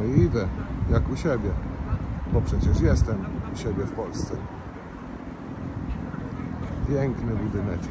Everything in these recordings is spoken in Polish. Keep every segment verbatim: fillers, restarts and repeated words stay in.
i idę jak u siebie, bo przecież jestem u siebie w Polsce. Piękny budyneczek.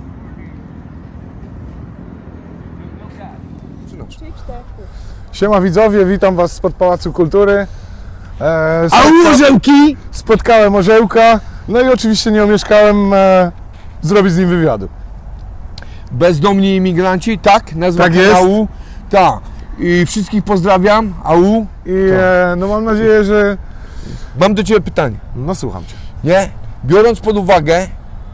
Siema widzowie, witam was spod Pałacu Kultury. E, A u orzełki? Spotkałem orzełka, no i oczywiście nie omieszkałem e, zrobić z nim wywiadu. Bezdomni imigranci, tak? Nazwa Tak jest. kanału. Tak. I wszystkich pozdrawiam. Au. I e, no mam nadzieję, że... Mam do Ciebie pytanie. No słucham Cię. Nie? Biorąc pod uwagę,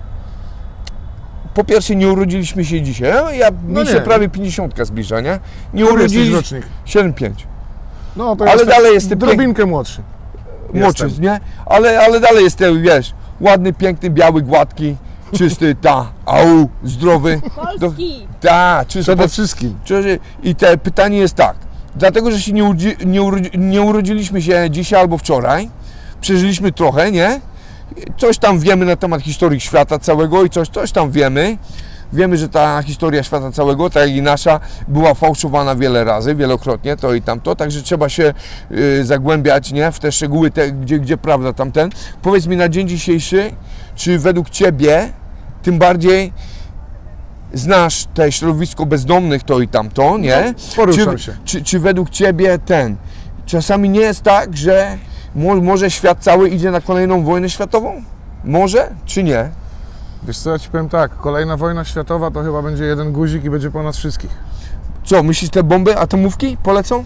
po pierwsze nie urodziliśmy się dzisiaj. Ja, ja No mi nie. się prawie pięćdziesiątka zbliża, nie? Nie Który jesteś urodziliśmy rocznik? siedem pięć. No to Ale jestem dalej jestem drobinkę młodszy. Młodszy, Jestem. nie? Ale, ale dalej jestem, wiesz, ładny, piękny, biały, gładki, czysty, ta, au, zdrowy. Polski! Ta, czysty. Przede wszystkim. I te pytanie jest tak, dlatego, że się nie, urodzi, nie, urodzi, nie urodziliśmy się dzisiaj albo wczoraj, przeżyliśmy trochę, nie? Coś tam wiemy na temat historii świata całego i coś, coś tam wiemy. Wiemy, że ta historia świata całego, tak jak i nasza, była fałszowana wiele razy, wielokrotnie, to i tamto, także trzeba się y, zagłębiać, nie? W te szczegóły, te, gdzie, gdzie prawda tamten. Powiedz mi na dzień dzisiejszy, czy według Ciebie, tym bardziej znasz te środowisko bezdomnych, to i tamto, nie? No, poruszam czy, się. Czy, czy według Ciebie ten, czasami nie jest tak, że mo, może świat cały idzie na kolejną wojnę światową? Może, czy nie? Wiesz co, ja Ci powiem tak, kolejna wojna światowa to chyba będzie jeden guzik i będzie po nas wszystkich. Co, myślisz, te bomby atomówki polecą?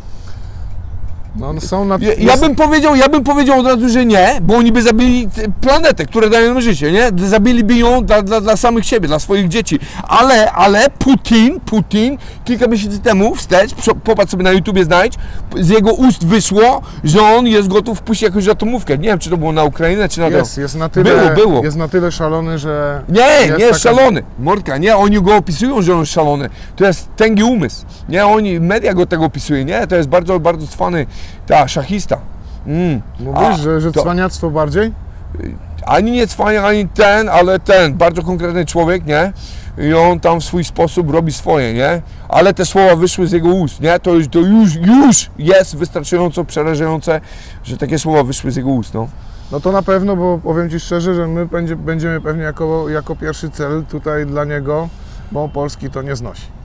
No one są na... Ja, ja bym powiedział, ja bym powiedział od razu, że nie, bo oni by zabili planetę, która daje nam życie, nie? Zabiliby ją dla, dla, dla samych siebie, dla swoich dzieci. Ale, ale Putin, Putin, kilka miesięcy temu wstecz, popatrz sobie na YouTubie, znajdź, z jego ust wyszło, że on jest gotów wpuścić jakąś atomówkę. Nie wiem, czy to było na Ukrainę, czy na to. Jest, jest na tyle, Było, było. Jest na tyle szalony, że... Nie, jest nie jest taka... szalony. Mordka, nie, oni go opisują, że on jest szalony. To jest tęgi umysł. Nie, oni, media go tego opisują, nie, to jest bardzo, bardzo cwany, ta, szachista. Mm. Mówisz, A, że, że to- cwaniactwo bardziej? Ani nie cwania, ani ten, ale ten, bardzo konkretny człowiek, nie? I on tam w swój sposób robi swoje, nie? Ale te słowa wyszły z jego ust, nie? To już, to już, już jest wystarczająco przerażające, że takie słowa wyszły z jego ust, no. No to na pewno, bo powiem Ci szczerze, że my będzie, będziemy pewnie jako, jako pierwszy cel tutaj dla niego, bo Polski to nie znosi.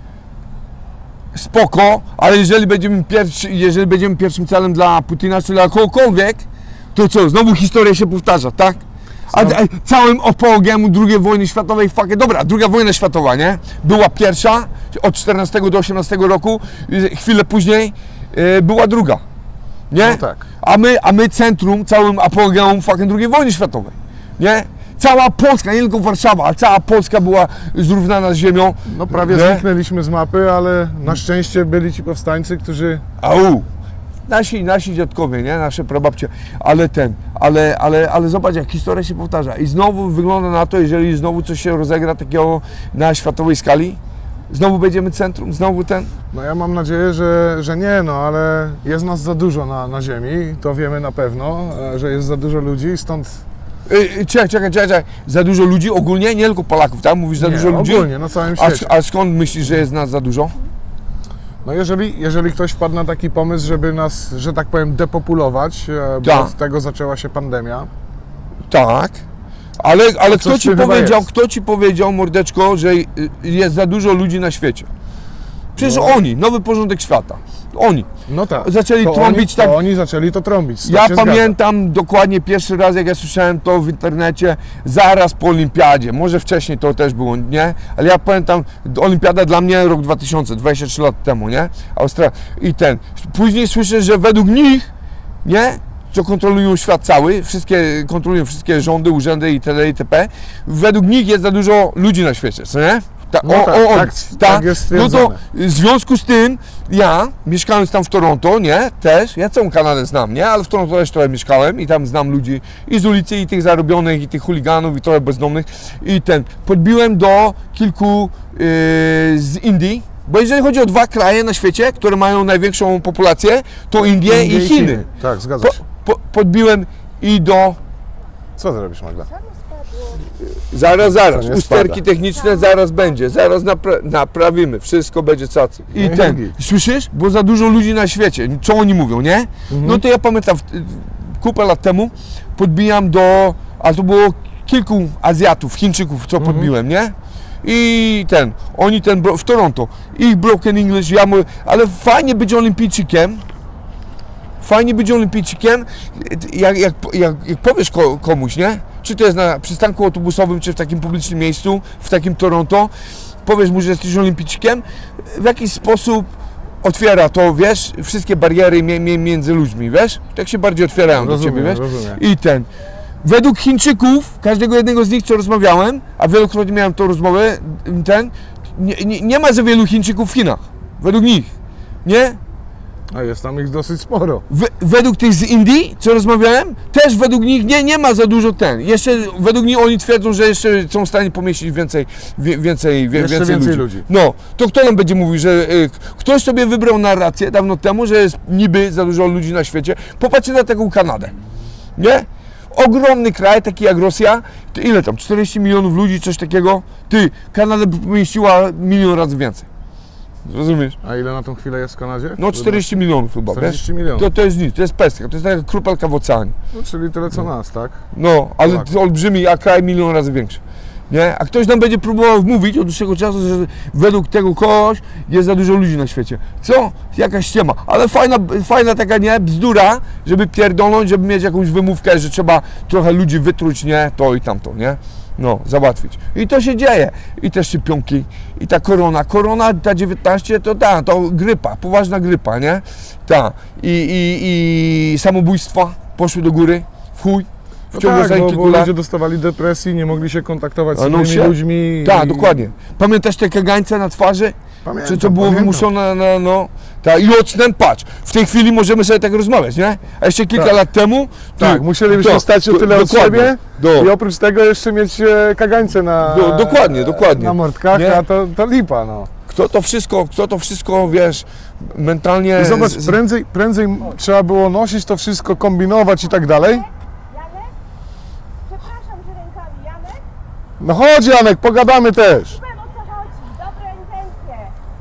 Spoko, ale jeżeli będziemy, pierwszy, jeżeli będziemy pierwszym celem dla Putina, czy dla kogokolwiek, to co, znowu historia się powtarza, tak? A, a całym apogiem drugiej wojny światowej, fuck, dobra, druga wojna światowa, nie? Była pierwsza, od czternastego do osiemnastego roku, chwilę później yy, była druga, nie? No tak. A my, a my centrum, całym apogeum fucking drugiej wojny światowej, nie? Cała Polska, nie tylko Warszawa, ale cała Polska była zrównana z ziemią. No prawie nie? zniknęliśmy z mapy, ale na szczęście byli ci powstańcy, którzy... Au! Nasi, nasi dziadkowie, nie? Nasze prababcie, ale ten, ale, ale, ale zobacz, jak historia się powtarza i znowu wygląda na to, jeżeli znowu coś się rozegra takiego na światowej skali, znowu będziemy centrum, znowu ten. No ja mam nadzieję, że, że nie, no ale jest nas za dużo na, na ziemi, to wiemy na pewno, e, że jest za dużo ludzi, stąd... Yy, czekaj, czekaj, czekaj, za dużo ludzi ogólnie, nie tylko Polaków, tak? Mówisz za Nie, dużo ludzi? ogólnie, na całym A, świecie. a skąd myślisz, że jest nas za dużo? No jeżeli, jeżeli ktoś wpadł na taki pomysł, żeby nas, że tak powiem, depopulować, e, bo Tak. od tego zaczęła się pandemia, Tak. Ale, ale kto coś ci tu chyba powiedział, jest. kto ci powiedział, mordeczko, że y, jest za dużo ludzi na świecie? Przecież No. oni, nowy porządek świata. Oni. no tak, Zaczęli to trąbić oni, tak. to oni zaczęli to trąbić. To Ja się pamiętam dokładnie pierwszy raz, jak ja słyszałem to w internecie, zaraz po olimpiadzie, może wcześniej to też było, nie? Ale ja pamiętam, olimpiada dla mnie rok dwa tysiące, dwadzieścia trzy lat temu, nie? Australia i ten. Później słyszę, że według nich, nie? Co kontrolują świat cały, wszystkie, kontrolują wszystkie rządy, urzędy itd. itp. Według nich jest za dużo ludzi na świecie, co nie? Ta, No tak, tak, ta, tak jest no to stwierdzone. w związku z tym ja, mieszkając tam w Toronto, nie, też, ja całą Kanadę znam, nie, ale w Toronto też trochę mieszkałem i tam znam ludzi i z ulicy, i tych zarobionych, i tych chuliganów, i trochę bezdomnych i ten, podbiłem do kilku yy, z Indii, bo jeżeli chodzi o dwa kraje na świecie, które mają największą populację, to Indie, Indie i Chiny. Tak, zgadza Po, się. po, podbiłem i do Co zrobisz, Magda? Zaraz, zaraz, To nie usterki spada. techniczne zaraz będzie, zaraz napra naprawimy, wszystko będzie cacy. I No i ten, git. słyszysz? Bo za dużo ludzi na świecie, co oni mówią, nie? Mhm. No to ja pamiętam, w- kupę lat temu podbijam do, a to było kilku Azjatów, Chińczyków, co Mhm. podbiłem, nie? I ten, oni ten, bro- w Toronto, ich broken English, ja mówię, ale fajnie być olimpijczykiem, fajnie być olimpijczykiem, jak, jak, jak, jak powiesz ko, komuś, nie? Czy to jest na przystanku autobusowym, czy w takim publicznym miejscu, w takim Toronto, powiesz mu, że jesteś olimpijczykiem, w jakiś sposób otwiera to, wiesz, wszystkie bariery mie, mie, między ludźmi, wiesz? Tak się bardziej otwierają do ciebie, Rozumiem, wiesz? rozumiem. I ten. Według Chińczyków, każdego jednego z nich, co rozmawiałem, a wielokrotnie miałem tą rozmowę, ten, nie, nie, nie ma za wielu Chińczyków w Chinach. Według nich. Nie? A jest tam ich dosyć sporo. We, według tych z Indii, co rozmawiałem, też według nich nie, nie ma za dużo ten. Jeszcze według nich oni twierdzą, że jeszcze są w stanie pomieścić więcej, wie, więcej, wie, Jeszcze więcej, więcej ludzi. ludzi. No, to kto nam będzie mówił, że y, ktoś sobie wybrał narrację dawno temu, że jest niby za dużo ludzi na świecie. Popatrzcie na taką Kanadę, nie? Ogromny kraj, taki jak Rosja, to ile tam, czterdzieści milionów ludzi, coś takiego? Ty, Kanada by pomieściła milion razy więcej. Rozumiesz? A ile na tą chwilę jest w Kanadzie? No czterdzieści milionów chyba, wiesz? czterdzieści milionów. To, to jest nic, to jest pestka, to jest taka kropelka w oceanie. No, czyli tyle co nas, tak? No, ale Tak. to olbrzymi, a kraj milion razy większy. Nie? A ktoś nam będzie próbował wmówić od dłuższego czasu, że według tego kogoś jest za dużo ludzi na świecie. Co? Jakaś ściema. Ale fajna, fajna taka, nie, bzdura, żeby pierdolnąć, żeby mieć jakąś wymówkę, że trzeba trochę ludzi wytruć, nie, to i tamto, nie? No, załatwić. I to się dzieje. I te szczepionki, i ta korona. Korona, ta dziewiętnaście, to ta, to grypa, poważna grypa, nie? Ta. I, i, i samobójstwa poszły do góry, w chuj. W No ciągu tak, ostatnich bo, kilku bo lat. ludzie dostawali depresji, nie mogli się kontaktować z A no innymi się- ludźmi. Tak, i- dokładnie. Pamiętasz te kagańce na twarzy? Pamiętam, Czy to było pamiętam. wymuszone na, no... Tak, i ocnem, patrz, w tej chwili możemy sobie tak rozmawiać, nie? A jeszcze kilka Tak. lat temu... Tak, ty- musielibyśmy to- stać o to- tyle od dokładnie. siebie Do, i oprócz tego jeszcze mieć e, kagańce na... Do- dokładnie, dokładnie. Na mordkach, Nie? a to, to lipa, no. kto to wszystko, kto to wszystko, wiesz, mentalnie... I zobacz, z- prędzej, prędzej trzeba było nosić to wszystko, kombinować i tak dalej. Janek? Przepraszam, że rękami. Janek? No chodź Janek, pogadamy też. Wiem, o co chodzi. Dobre intencje.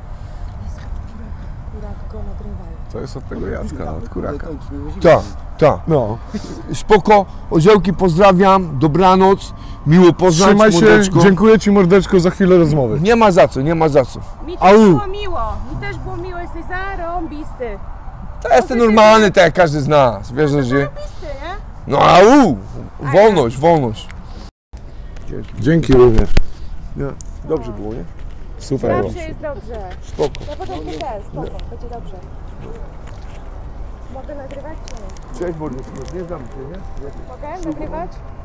Kurak go nagrywał. To jest od tego Jacka, od kuraka. Tak, tak. No, Spoko, orzełki pozdrawiam, dobranoc, miło poznać, trzymaj się, mordeczko. dziękuję Ci mordeczko za chwilę rozmowy. Nie ma za co, nie ma za co. Mi też Au. było miło. Mi też było miło. Jesteś zarąbisty. To jestem normalny, tak jak każdy z nas, wiesz, że... Zarąbisty, nie? No au, wolność, wolność. Dzięki również. Nie, dobrze było, nie? Super było. Zawsze jest dobrze. Spoko. Na początku też. Spoko. Będzie dobrze. Mogę nagrywać czy nie? Cześć, Borys, nie znam cię, nie? Mogę nagrywać?